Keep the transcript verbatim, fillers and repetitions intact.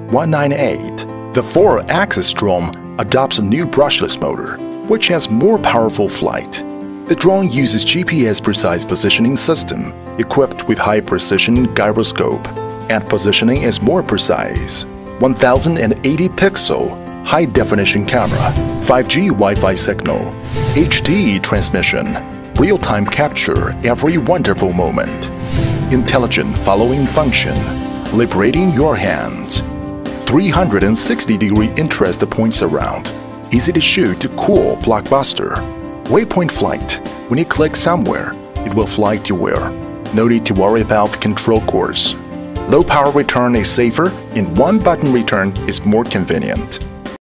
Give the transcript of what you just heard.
one ninety-eight, the four-axis drone adopts a new brushless motor, which has more powerful flight. The drone uses G P S precise positioning system, equipped with high-precision gyroscope, and positioning is more precise. one thousand eighty pixel high-definition camera, five G Wi-Fi signal, H D transmission, real-time capture every wonderful moment, intelligent following function, liberating your hands, three hundred sixty degree interest points around, easy to shoot to cool blockbuster, waypoint flight. When you click somewhere, it will fly to where. No need to worry about the control course. Low power return is safer, and one button return is more convenient.